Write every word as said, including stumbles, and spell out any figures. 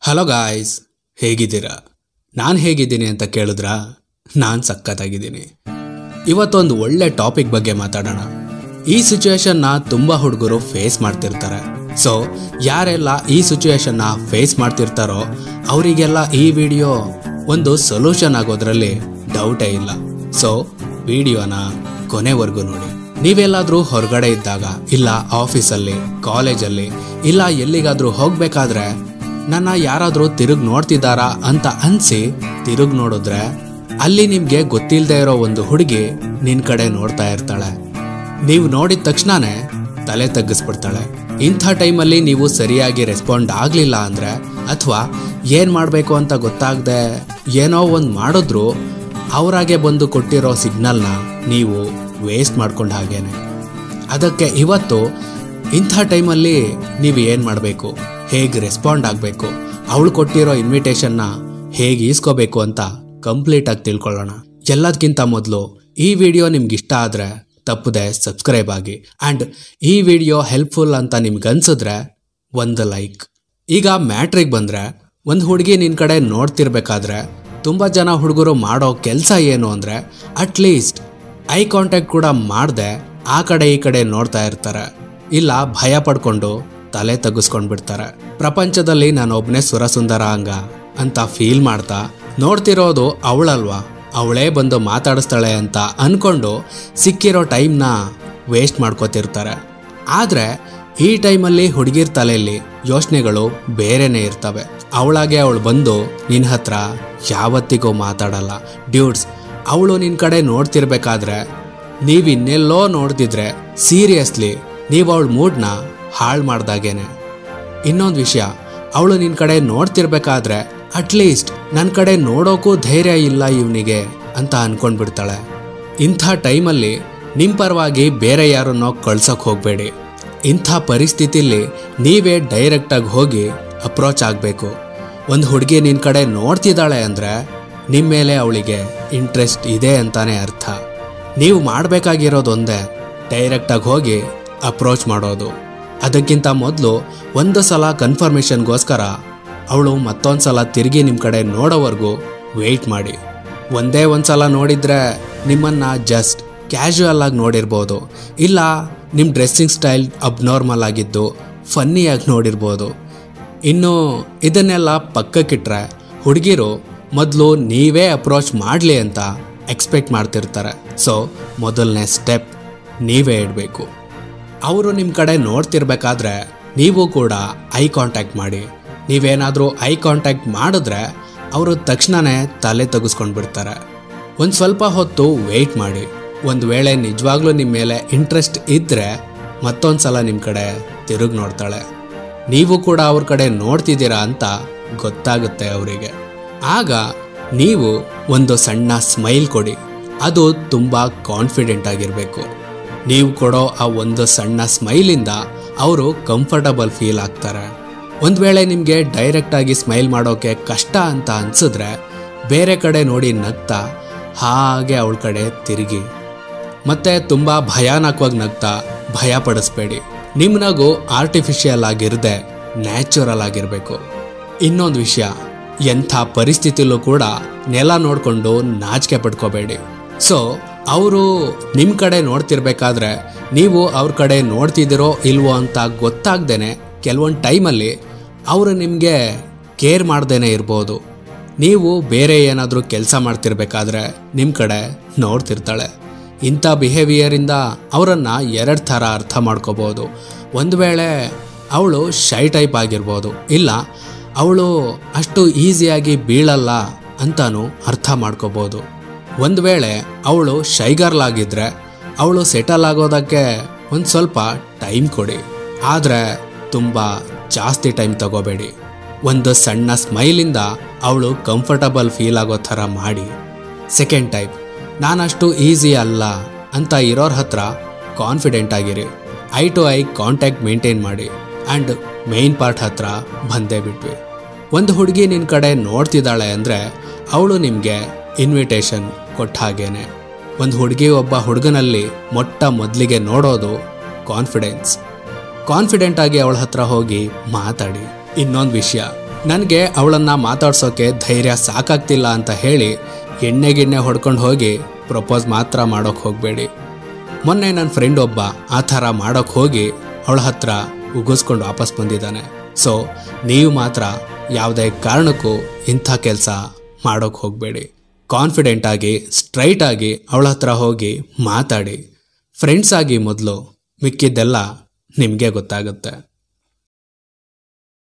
Hello guys, ಹೇಗಿದ್ದೀರಾ? ನಾನು ಹೇಗಿದ್ದೀನಿ ಅಂತ ಕೇಳಿದ್ರಾ? ನಾನು ಸಖತ್ತಾಗಿದ್ದೀನಿ. ಇವತ್ತೊಂದು ಒಳ್ಳೆ ಟಾಪಿಕ್ ಬಗ್ಗೆ ಮಾತಾಡೋಣ. ಈ ಸಿಚುವೇಶನ್ನ ತುಂಬ ಹುಡುಗರು ಫೇಸ್ ಮಾಡ್ತಿರ್ತಾರೆ. ಸೊ ಯಾರೆಲ್ಲ ಈ ಸಿಚುವೇಶನ್ನ ಫೇಸ್ ಮಾಡ್ತಿರ್ತಾರೋ ಅವರಿಗೆಲ್ಲ ಈ ವಿಡಿಯೋ ಒಂದು ಸೊಲ್ಯೂಷನ್ ಆಗೋದ್ರಲ್ಲಿ ಡೌಟೇ ಇಲ್ಲ. ಸೊ ವಿಡಿಯೋನ ಕೊನೆವರೆಗೂ ನೋಡಿ. ನೀವೆಲ್ಲಾದರೂ ಹೊರಗಡೆ ಇದ್ದಾಗ, ಇಲ್ಲ ಆಫೀಸಲ್ಲಿ, ಕಾಲೇಜಲ್ಲಿ, ಇಲ್ಲ ಎಲ್ಲಿಗಾದರೂ ಹೋಗ್ಬೇಕಾದ್ರೆ ನನ್ನ ಯಾರಾದರೂ ತಿರುಗಿ ನೋಡ್ತಿದ್ದಾರಾ ಅಂತ ಅನ್ಸಿ ತಿರುಗಿ ನೋಡಿದ್ರೆ ಅಲ್ಲಿ ನಿಮ್ಗೆ ಗೊತ್ತಿಲ್ಲದೆ ಇರೋ ಒಂದು ಹುಡುಗಿ ನಿನ್ ಕಡೆ ನೋಡ್ತಾ ಇರ್ತಾಳೆ. ನೀವು ನೋಡಿದ ತಕ್ಷಣನೇ ತಲೆ ತಗ್ಗಿಸ್ಬಿಡ್ತಾಳೆ. ಇಂಥ ಟೈಮಲ್ಲಿ ನೀವು ಸರಿಯಾಗಿ ರೆಸ್ಪಾಂಡ್ ಆಗ್ಲಿಲ್ಲ ಅಂದ್ರೆ, ಅಥವಾ ಏನ್ ಮಾಡ್ಬೇಕು ಅಂತ ಗೊತ್ತಾಗದೆ ಏನೋ ಒಂದು ಮಾಡಿದ್ರು ಅವರಾಗೆ ಬಂದು ಕೊಟ್ಟಿರೋ ಸಿಗ್ನಲ್ನ ನೀವು ವೇಸ್ಟ್ ಮಾಡ್ಕೊಂಡ ಹಾಗೇನೆ. ಅದಕ್ಕೆ ಇವತ್ತು ಇಂಥ ಟೈಮಲ್ಲಿ ನೀವು ಏನು ಮಾಡಬೇಕು, ಹೇಗೆ ರೆಸ್ಪಾಂಡ್ ಆಗಬೇಕು, ಅವಳು ಕೊಟ್ಟಿರೋ ಇನ್ವಿಟೇಷನ್ನ ಹೇಗೆ ಈಸ್ಕೋಬೇಕು ಅಂತ ಕಂಪ್ಲೀಟಾಗಿ ತಿಳ್ಕೊಳ್ಳೋಣ. ಎಲ್ಲದಕ್ಕಿಂತ ಮೊದಲು ಈ ವಿಡಿಯೋ ನಿಮ್ಗೆ ಇಷ್ಟ ಆದರೆ ತಪ್ಪದೆ ಸಬ್ಸ್ಕ್ರೈಬ್ ಆಗಿ. ಆ್ಯಂಡ್ ಈ ವಿಡಿಯೋ ಹೆಲ್ಪ್ಫುಲ್ ಅಂತ ನಿಮ್ಗೆ ಅನ್ಸಿದ್ರೆ ಒಂದು ಲೈಕ್. ಈಗ ಮ್ಯಾಟ್ರಿಗೆ ಬಂದರೆ, ಒಂದು ಹುಡುಗಿ ನಿನ್ನ ಕಡೆ ನೋಡ್ತಿರ್ಬೇಕಾದ್ರೆ ತುಂಬ ಜನ ಹುಡುಗರು ಮಾಡೋ ಕೆಲಸ ಏನು ಅಂದರೆ, ಅಟ್ಲೀಸ್ಟ್ ಐ ಕಾಂಟ್ಯಾಕ್ಟ್ ಕೂಡ ಮಾಡದೆ ಆ ಕಡೆ ಈ ಕಡೆ ನೋಡ್ತಾ ಇರ್ತಾರೆ, ಇಲ್ಲ ಭಯ ಪಡ್ಕೊಂಡು ತಲೆ ತಗ್ಗಿಸ್ಕೊಂಡು ಬಿಡ್ತಾರೆ. ಪ್ರಪಂಚದಲ್ಲಿ ನಾನೊಬ್ಬನೇ ಸುರಸುಂದರ ಅಂಗ ಅಂತ ಫೀಲ್ ಮಾಡ್ತಾ ನೋಡ್ತಿರೋದು ಅವಳಲ್ವಾ, ಅವಳೇ ಬಂದು ಮಾತಾಡಿಸ್ತಾಳೆ ಅಂತ ಅನ್ಕೊಂಡು ಸಿಕ್ಕಿರೋ ಟೈಮ್ನ ವೇಸ್ಟ್ ಮಾಡ್ಕೋತಿರ್ತಾರೆ. ಆದರೆ ಈ ಟೈಮಲ್ಲಿ ಹುಡುಗಿರ್ ತಲೆಯಲ್ಲಿ ಯೋಚನೆಗಳು ಬೇರೆನೇ ಇರ್ತವೆ. ಅವಳಾಗೆ ಅವಳು ಬಂದು ನಿನ್ನ ಹತ್ರ ಯಾವತ್ತಿಗೂ ಮಾತಾಡಲ್ಲ. ಡ್ಯೂಡ್ಸ್, ಅವಳು ನಿನ್ನ ಕಡೆ ನೋಡ್ತಿರ್ಬೇಕಾದ್ರೆ ನೀವು ಇನ್ನೆಲ್ಲೋ ನೋಡ್ತಿದ್ರೆ ಸೀರಿಯಸ್ಲಿ ನೀವು ಅವಳ ಮೂಡ್ನ ಹಾಳು ಮಾಡ್ದಾಗೇನೆ. ಇನ್ನೊಂದು ವಿಷಯ, ಅವಳು ನಿನ್ನ ಕಡೆ ನೋಡ್ತಿರ್ಬೇಕಾದ್ರೆ ಅಟ್ಲೀಸ್ಟ್ ನನ್ನ ಕಡೆ ನೋಡೋಕ್ಕೂ ಧೈರ್ಯ ಇಲ್ಲ ಇವನಿಗೆ ಅಂತ ಅನ್ಕೊಂಡ್ಬಿಡ್ತಾಳೆ. ಇಂಥ ಟೈಮಲ್ಲಿ ನಿಮ್ಮ ಪರವಾಗಿ ಬೇರೆ ಯಾರನ್ನೋ ಕಳ್ಸೋಕೆ ಹೋಗಬೇಡಿ. ಇಂಥ ಪರಿಸ್ಥಿತಿಲಿ ನೀವೇ ಡೈರೆಕ್ಟಾಗಿ ಹೋಗಿ ಅಪ್ರೋಚ್ ಆಗಬೇಕು. ಒಂದು ಹುಡುಗಿ ನಿನ್ನ ಕಡೆ ನೋಡ್ತಿದ್ದಾಳೆ ಅಂದರೆ ನಿಮ್ಮ ಮೇಲೆ ಅವಳಿಗೆ ಇಂಟ್ರೆಸ್ಟ್ ಇದೆ ಅಂತಾನೆ ಅರ್ಥ. ನೀವು ಮಾಡಬೇಕಾಗಿರೋದೊಂದೇ, ಡೈರೆಕ್ಟಾಗಿ ಹೋಗಿ ಅಪ್ರೋಚ್ ಮಾಡೋದು. ಅದಕ್ಕಿಂತ ಮೊದಲು ಒಂದು ಸಲ ಕನ್ಫರ್ಮೇಷನ್ಗೋಸ್ಕರ ಅವಳು ಮತ್ತೊಂದು ಸಲ ತಿರುಗಿ ನಿಮ್ಮ ಕಡೆ ನೋಡೋವರೆಗೂ ವೆಯ್ಟ್ ಮಾಡಿ. ಒಂದೇ ಒಂದು ಸಲ ನೋಡಿದರೆ ನಿಮ್ಮನ್ನು ಜಸ್ಟ್ ಕ್ಯಾಶುವಲ್ ಆಗಿ ನೋಡಿರ್ಬೋದು, ಇಲ್ಲ ನಿಮ್ಮ ಡ್ರೆಸ್ಸಿಂಗ್ ಸ್ಟೈಲ್ ಅಬ್ನಾರ್ಮಲ್ ಆಗಿದ್ದು ಫನ್ನಿಯಾಗಿ ನೋಡಿರ್ಬೋದು. ಇನ್ನು ಇದನ್ನೆಲ್ಲ ಪಕ್ಕಕ್ಕಿಟ್ರೆ ಹುಡುಗಿರು ಮೊದಲು ನೀವೇ ಅಪ್ರೋಚ್ ಮಾಡಲಿ ಅಂತ ಎಕ್ಸ್ಪೆಕ್ಟ್ ಮಾಡ್ತಿರ್ತಾರೆ. ಸೊ ಮೊದಲನೇ ಸ್ಟೆಪ್ ನೀವೇ ಇಡಬೇಕು. ಅವರು ನಿಮ್ಮ ಕಡೆ ನೋಡ್ತಿರ್ಬೇಕಾದ್ರೆ ನೀವು ಕೂಡ ಐ ಕಾಂಟ್ಯಾಕ್ಟ್ ಮಾಡಿ. ನೀವೇನಾದರೂ ಐ ಕಾಂಟ್ಯಾಕ್ಟ್ ಮಾಡಿದ್ರೆ ಅವರು ತಕ್ಷಣವೇ ತಲೆ ತೆಗೆಸ್ಕೊಂಡು ಬಿಡ್ತಾರೆ. ಒಂದು ಸ್ವಲ್ಪ ಹೊತ್ತು ವೆಯ್ಟ್ ಮಾಡಿ. ಒಂದು ವೇಳೆ ನಿಜವಾಗ್ಲೂ ನಿಮ್ಮ ಮೇಲೆ ಇಂಟ್ರೆಸ್ಟ್ ಇದ್ದರೆ ಮತ್ತೊಂದು ಸಲ ನಿಮ್ಮ ಕಡೆ ತಿರುಗಿ ನೋಡ್ತಾಳೆ. ನೀವು ಕೂಡ ಅವ್ರ ಕಡೆ ನೋಡ್ತಿದ್ದೀರಾ ಅಂತ ಗೊತ್ತಾಗುತ್ತೆ ಅವರಿಗೆ. ಆಗ ನೀವು ಒಂದು ಸಣ್ಣ ಸ್ಮೈಲ್ ಕೊಡಿ. ಅದು ತುಂಬ ಕಾನ್ಫಿಡೆಂಟ್ ಆಗಿರಬೇಕು. ನೀವು ಕೊಡೋ ಆ ಒಂದು ಸಣ್ಣ ಸ್ಮೈಲಿಂದ ಅವರು ಕಂಫರ್ಟಬಲ್ ಫೀಲ್ ಆಗ್ತಾರೆ. ಒಂದು ವೇಳೆ ನಿಮಗೆ ಡೈರೆಕ್ಟಾಗಿ ಸ್ಮೈಲ್ ಮಾಡೋಕ್ಕೆ ಕಷ್ಟ ಅಂತ ಅನಿಸಿದ್ರೆ ಬೇರೆ ಕಡೆ ನೋಡಿ ನಗ್ತಾ ಹಾಗೆ ಅವಳ ಕಡೆ ತಿರುಗಿ. ಮತ್ತೆ ತುಂಬ ಭಯಾನಕವಾಗಿ ನಗ್ತಾ ಭಯ ಪಡಿಸ್ಬೇಡಿ. ನಿಮ್ಮ ನಗು ಆರ್ಟಿಫಿಷಿಯಲ್ ಆಗಿರದೆ ನ್ಯಾಚುರಲ್ ಆಗಿರಬೇಕು. ಇನ್ನೊಂದು ವಿಷಯ, ಎಂಥ ಪರಿಸ್ಥಿತಿಲೂ ಕೂಡ ನೆಲ ನೋಡಿಕೊಂಡು ನಾಚಿಕೆ ಪಡ್ಕೋಬೇಡಿ. ಸೊ ಅವರು ನಿಮ್ಮ ಕಡೆ ನೋಡ್ತಿರ್ಬೇಕಾದ್ರೆ ನೀವು ಅವ್ರ ಕಡೆ ನೋಡ್ತಿದ್ದೀರೋ ಇಲ್ವೋ ಅಂತ ಗೊತ್ತಾಗ್ದೇನೆ ಕೆಲವೊಂದು ಟೈಮಲ್ಲಿ ಅವರು ನಿಮಗೆ ಕೇರ್ ಮಾಡ್ದೇನೆ ಇರ್ಬೋದು. ನೀವು ಬೇರೆ ಏನಾದರೂ ಕೆಲಸ ಮಾಡ್ತಿರ್ಬೇಕಾದ್ರೆ ನಿಮ್ಮ ಕಡೆ ನೋಡ್ತಿರ್ತಾಳೆ. ಇಂಥ ಬಿಹೇವಿಯರಿಂದ ಅವರನ್ನು ಎರಡು ಥರ ಅರ್ಥ ಮಾಡ್ಕೋಬೋದು. ಒಂದು ವೇಳೆ ಅವಳು ಶೈ ಟೈಪ್ ಆಗಿರ್ಬೋದು, ಇಲ್ಲ ಅವಳು ಅಷ್ಟು ಈಸಿಯಾಗಿ ಬೀಳಲ್ಲ ಅಂತಾನೂ ಅರ್ಥ ಮಾಡ್ಕೋಬೋದು. ಒಂದು ವೇಳೆ ಅವಳು ಶೈಗರ್ಲ್ ಆಗಿದ್ರೆ ಅವಳು ಸೆಟಲ್ ಆಗೋದಕ್ಕೆ ಒಂದು ಸ್ವಲ್ಪ ಟೈಮ್ ಕೊಡಿ. ಆದರೆ ತುಂಬ ಜಾಸ್ತಿ ಟೈಮ್ ತಗೋಬೇಡಿ. ಒಂದು ಸಣ್ಣ ಸ್ಮೈಲಿಂದ ಅವಳು ಕಂಫರ್ಟಬಲ್ ಫೀಲ್ ಆಗೋ ಥರ ಮಾಡಿ. ಸೆಕೆಂಡ್ ಟೈಪ್, ನಾನಷ್ಟು ಈಸಿ ಅಲ್ಲ ಅಂತ ಇರೋರ ಹತ್ರ ಕಾನ್ಫಿಡೆಂಟ್ ಆಗಿರಿ. Eye to eye contact maintain ಮಾಡಿ. ಆ್ಯಂಡ್ ಮೇನ್ ಪಾರ್ಟ್ ಹತ್ರ ಬಂದೇ ಬಿಟ್ವಿ. ಒಂದು ಹುಡುಗಿ ನಿನ್ನ ಕಡೆ ನೋಡ್ತಿದ್ದಾಳೆ ಅಂದರೆ ಅವಳು ನಿಮಗೆ ಇನ್ವಿಟೇಷನ್ ಕೊಟ್ಟ ಹಾಗೇನೆ. ಒಂದು ಹುಡುಗಿ ಒಬ್ಬ ಹುಡುಗನಲ್ಲಿ ಮೊಟ್ಟ ಮೊದಲಿಗೆ ನೋಡೋದು ಕಾನ್ಫಿಡೆನ್ಸ್. ಕಾನ್ಫಿಡೆಂಟ್ ಆಗಿ ಅವಳ ಹತ್ರ ಹೋಗಿ ಮಾತಾಡಿ. ಇನ್ನೊಂದು ವಿಷಯ, ನನಗೆ ಅವಳನ್ನು ಮಾತಾಡ್ಸೋಕೆ ಧೈರ್ಯ ಸಾಕಾಗ್ತಿಲ್ಲ ಅಂತ ಹೇಳಿ ಎಣ್ಣೆ ಗಿಣ್ಣೆ ಹೊಡ್ಕೊಂಡು ಹೋಗಿ ಪ್ರಪೋಸ್ ಮಾತ್ರ ಮಾಡೋಕ್ಕೆ ಹೋಗಬೇಡಿ. ಮೊನ್ನೆ ನನ್ನ ಫ್ರೆಂಡ್ ಒಬ್ಬ ಆ ಥರ ಮಾಡೋಕ್ಕೆ ಹೋಗಿ ಅವಳ ಹತ್ರ ಉಗಿಸ್ಕೊಂಡು ವಾಪಸ್ ಬಂದಿದ್ದಾನೆ. ಸೊ ನೀವು ಮಾತ್ರ ಯಾವುದೇ ಕಾರಣಕ್ಕೂ ಇಂಥ ಕೆಲಸ ಮಾಡೋಕ್ಕೆ ಹೋಗಬೇಡಿ. ಕಾನ್ಫಿಡೆಂಟಾಗಿ ಸ್ಟ್ರೈಟಾಗಿ ಅವಳ ಹತ್ರ ಹೋಗಿ ಮಾತಾಡಿ. ಫ್ರೆಂಡ್ಸ್ ಆಗಿ ಮೊದಲು, ಮಿಕ್ಕಿದ್ದೆಲ್ಲ ನಿಮಗೆ ಗೊತ್ತಾಗುತ್ತೆ.